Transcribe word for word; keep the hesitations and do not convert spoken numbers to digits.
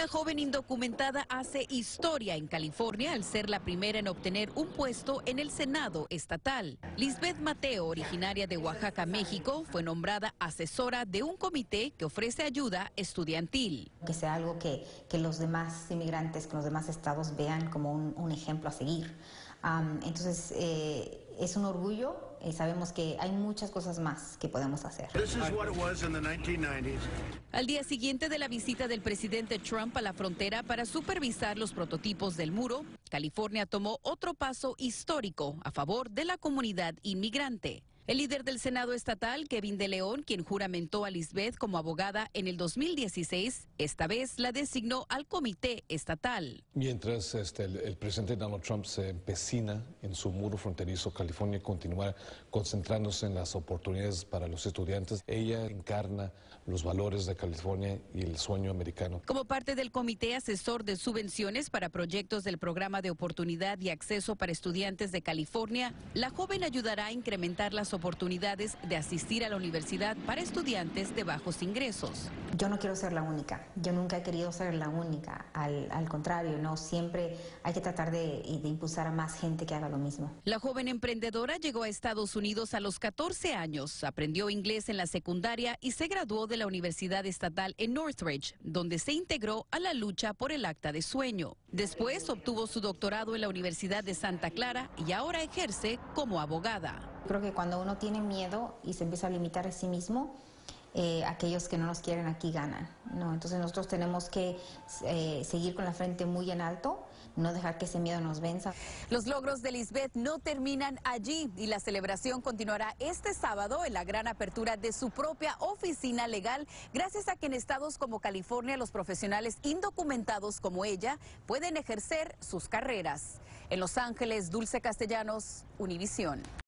Una joven indocumentada hace historia en California al ser la primera en obtener un puesto en el Senado estatal. Lisbeth Mateo, originaria de Oaxaca, México, fue nombrada asesora de un comité que ofrece ayuda estudiantil. Que sea algo que, que los demás inmigrantes, que los demás estados vean como un, un ejemplo a seguir. Um, entonces, eh, es un orgullo y sabemos que hay muchas cosas más que podemos hacer. Al día siguiente de la visita del presidente Trump a la frontera para supervisar los prototipos del muro, California tomó otro paso histórico a favor de la comunidad inmigrante. El líder del Senado estatal, Kevin De León, quien juramentó a Lisbeth como abogada en el dos mil dieciséis, esta vez la designó al comité estatal. Mientras este, el, el presidente Donald Trump se empecina en su muro fronterizo, California continuará concentrándose en las oportunidades para los estudiantes. Ella encarna los valores de California y el sueño americano. Como parte del Comité Asesor de Subvenciones para Proyectos del Programa de Oportunidad y Acceso para Estudiantes de California, la joven ayudará a incrementar las oportunidades de asistir a la universidad para estudiantes de bajos ingresos. Yo no quiero ser la única, yo nunca he querido ser la única, al, al contrario, no, siempre hay que tratar de, de impulsar a más gente que haga lo mismo. La joven emprendedora llegó a Estados Unidos a los catorce años, aprendió inglés en la secundaria y se graduó de la Universidad Estatal en Northridge, donde se integró a la lucha por el acta de sueño. Después obtuvo su doctorado en la Universidad de Santa Clara y ahora ejerce como abogada. Creo que cuando uno tiene miedo y se empieza a limitar a sí mismo, eh, aquellos que no nos quieren aquí ganan, ¿no? Entonces nosotros tenemos que eh, seguir con la frente muy en alto, no dejar que ese miedo nos venza. Los logros de Lisbeth no terminan allí y la celebración continuará este sábado en la gran apertura de su propia oficina legal, gracias a que en estados como California los profesionales indocumentados como ella pueden ejercer sus carreras. En Los Ángeles, Dulce Castellanos, Univisión.